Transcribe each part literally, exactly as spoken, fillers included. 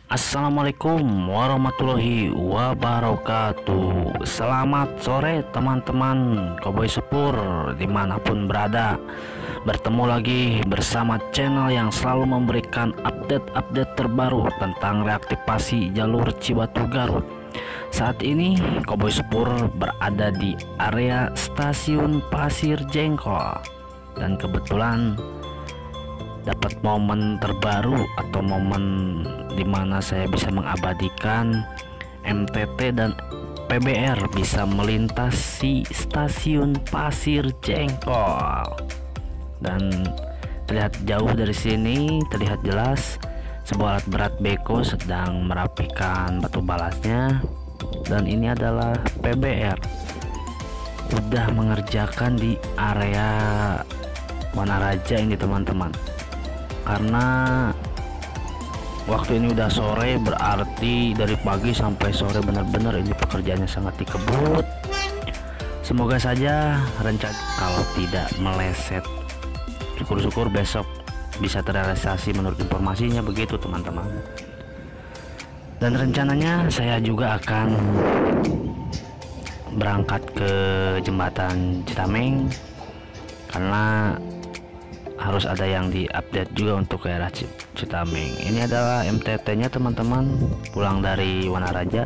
Assalamualaikum warahmatullahi wabarakatuh. Selamat sore teman-teman Cowboy Sepur dimanapun berada. Bertemu lagi bersama channel yang selalu memberikan update-update terbaru tentang reaktivasi jalur Cibatu Garut. Saat ini Cowboy Sepur berada di area stasiun Pasir Jengkol, dan kebetulan dapat momen terbaru atau momen dimana saya bisa mengabadikan M T T dan P B R bisa melintasi stasiun Pasir Jengkol. Dan terlihat jauh dari sini, terlihat jelas sebuah alat berat beko sedang merapikan batu balasnya. Dan ini adalah P B R udah mengerjakan di area Wanaraja ini teman-teman. Karena waktu ini udah sore, berarti dari pagi sampai sore benar-benar ini pekerjaannya sangat dikebut. Semoga saja rencana kalau tidak meleset, syukur-syukur besok bisa terrealisasi menurut informasinya begitu teman-teman. Dan rencananya saya juga akan berangkat ke jembatan Citameng karena harus ada yang diupdate juga untuk ke daerah Citameng. Ini adalah M T T nya teman-teman, pulang dari Wanaraja.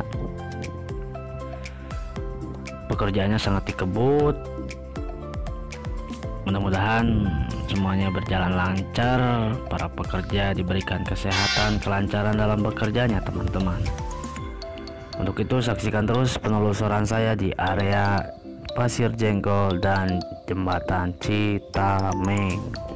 Pekerjaannya sangat dikebut. Mudah-mudahan semuanya berjalan lancar, para pekerja diberikan kesehatan, kelancaran dalam bekerjanya teman-teman. Untuk itu saksikan terus penelusuran saya di area Pasir Jengkol dan jembatan Citameng.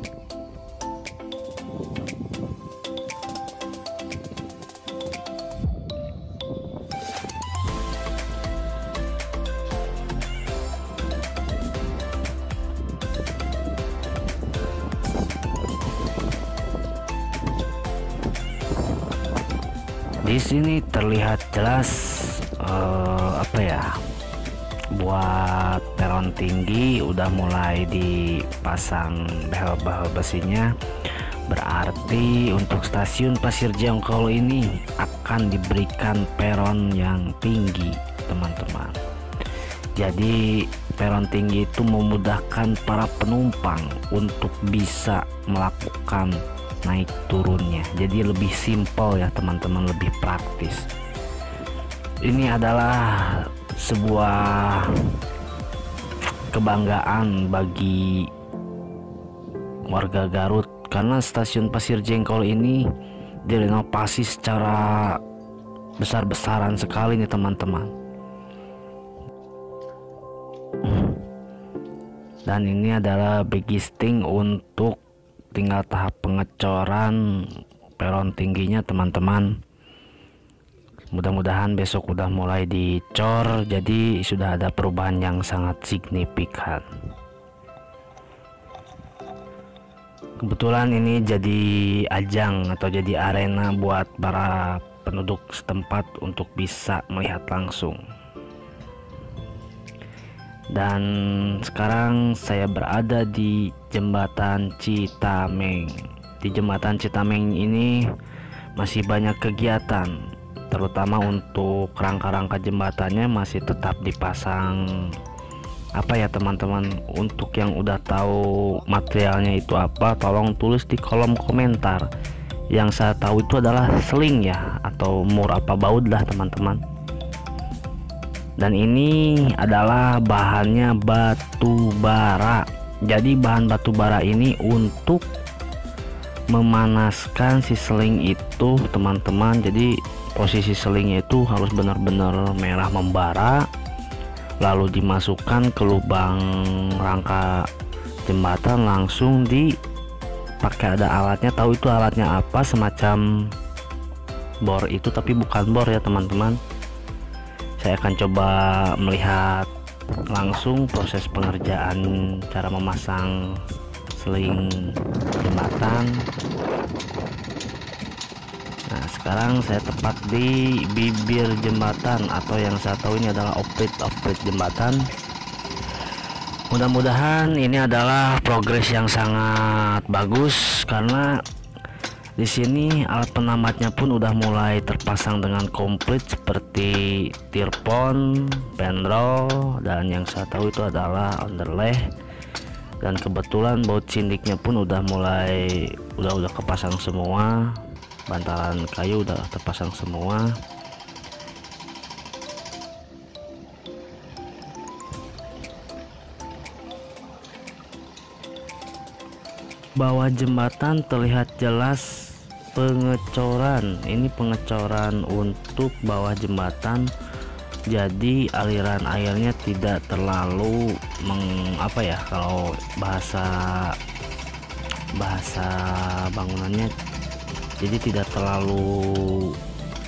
Di sini terlihat jelas uh, apa ya, buat peron tinggi udah mulai dipasang behel-behel besinya. Berarti untuk stasiun Pasir Jengkol ini akan diberikan peron yang tinggi teman-teman. Jadi peron tinggi itu memudahkan para penumpang untuk bisa melakukan naik turunnya, jadi lebih simpel ya teman-teman, lebih praktis. Ini adalah sebuah kebanggaan bagi warga Garut karena stasiun Pasir Jengkol ini direnovasi secara besar-besaran sekali nih teman-teman. Dan ini adalah begisting untuk tinggal tahap pengecoran peron tingginya teman-teman. Mudah-mudahan besok udah mulai dicor, jadi sudah ada perubahan yang sangat signifikan. Kebetulan ini jadi ajang atau jadi arena buat para penduduk setempat untuk bisa melihat langsung. Dan sekarang saya berada di jembatan Citameng. Di jembatan Citameng ini masih banyak kegiatan, terutama untuk rangka-rangka jembatannya masih tetap dipasang apa ya teman-teman. Untuk yang udah tahu materialnya itu apa, tolong tulis di kolom komentar. Yang saya tahu itu adalah seling ya, atau mur apa baut lah teman-teman. Dan ini adalah bahannya batu bara. Jadi bahan batu bara ini untuk memanaskan si seling itu teman-teman. Jadi posisi selingnya itu harus benar-benar merah membara, lalu dimasukkan ke lubang rangka jembatan, langsung dipakai ada alatnya. Tahu itu alatnya apa, semacam bor itu tapi bukan bor ya teman-teman. Saya akan coba melihat langsung proses pengerjaan cara memasang seling jembatan. Nah sekarang saya tepat di bibir jembatan, atau yang saya tahu ini adalah oprit-oprit jembatan. Mudah-mudahan ini adalah progres yang sangat bagus karena Di sini alat penamatnya pun udah mulai terpasang dengan komplit seperti tirpon, pendrol, dan yang saya tahu itu adalah underlay. Dan kebetulan baut cindiknya pun udah mulai udah udah kepasang semua, bantalan kayu udah terpasang semua. Bawah jembatan terlihat jelas pengecoran. Ini pengecoran untuk bawah jembatan, jadi aliran airnya tidak terlalu meng, apa ya, kalau bahasa bahasa bangunannya, jadi tidak terlalu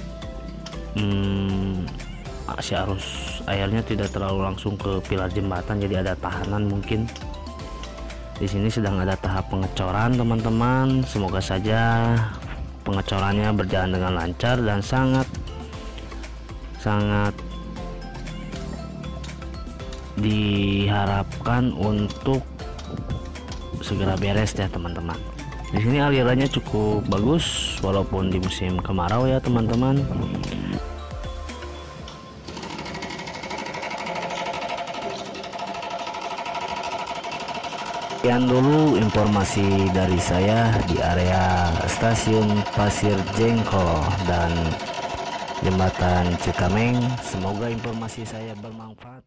hmm, si arus airnya tidak terlalu langsung ke pilar jembatan, jadi ada tahanan mungkin. Di sini sedang ada tahap pengecoran teman-teman. Semoga saja pengecorannya berjalan dengan lancar dan sangat sangat diharapkan untuk segera beres ya teman-teman. Di sini alirannya cukup bagus walaupun di musim kemarau ya teman-teman. Sekian dulu informasi dari saya di area stasiun Pasir Jengkol dan jembatan Cikameng. Semoga informasi saya bermanfaat.